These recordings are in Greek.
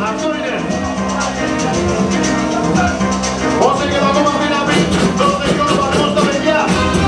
Αυτό είναι. Όσο και το ακόμα δύναμη, δώστε και όλο βαθμό στα παιδιά.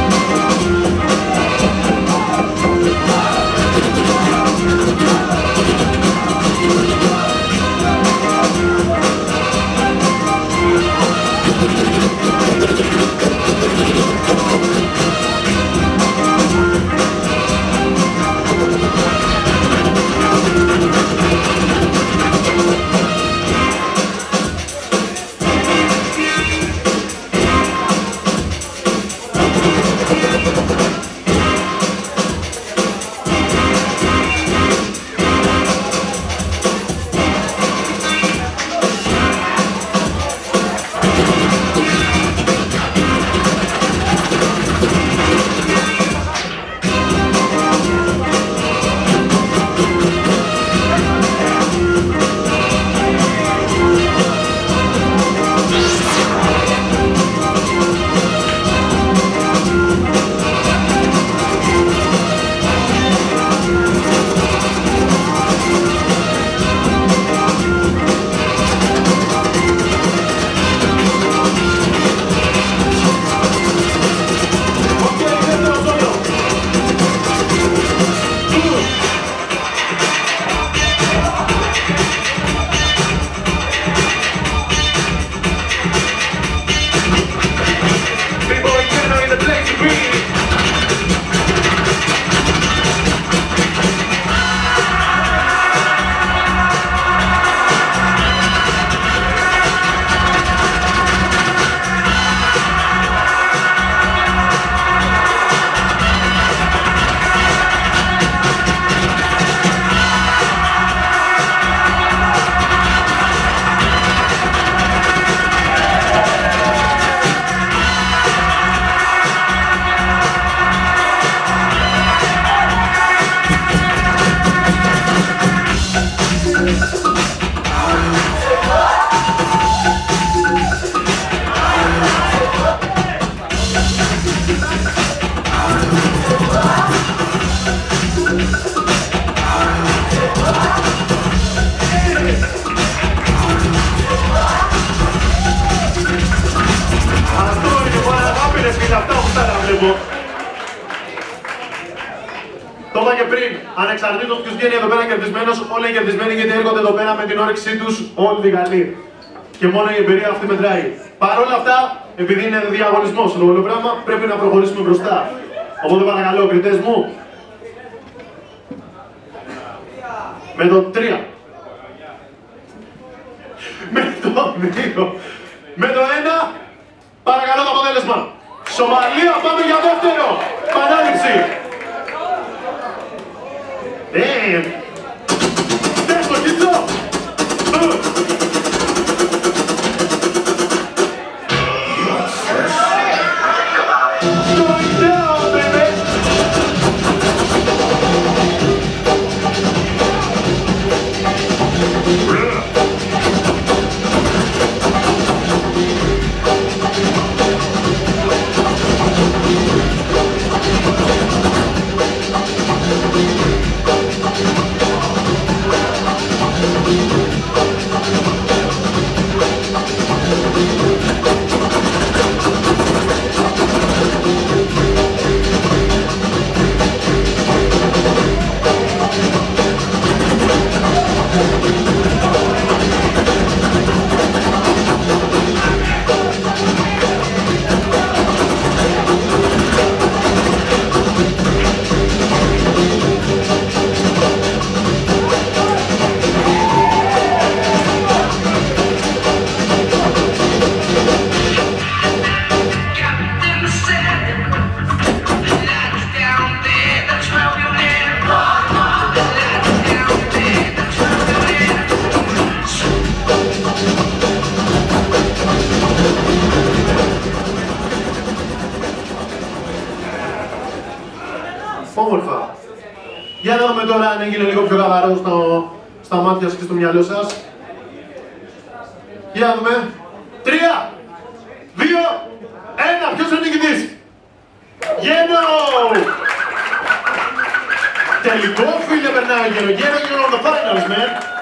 Το είπα και πριν, ανεξαρτήτως ποιος βγαίνει εδώ πέρα κερδισμένος, όλοι είναι κερδισμένοι γιατί έρχονται εδώ πέρα με την όρεξή τους όλη τη Γαλλία. Και μόνο η εμπειρία αυτή μετράει. Παρ' όλα αυτά, επειδή είναι διαγωνισμός το όλο πράγμα, πρέπει να προχωρήσουμε μπροστά. Οπότε παρακαλώ, κριτές μου. Με το 3. Με το 2. Με το 1. Παρακαλώ το αποτέλεσμα. Σομαλία, πάμε για δεύτερο. Πανάληψη. Δες το κίτσο. Όμορφα. Για να δούμε τώρα αν έγινε λίγο πιο χαλαρό στα μάτια σας και στο μυαλό σας. Για να δούμε. 3, 2, 1. Ποιος είναι ο νικητής? Γένο! Τελικό φίλε περνάει ο Γένο. Γένο, you're on the finals, man.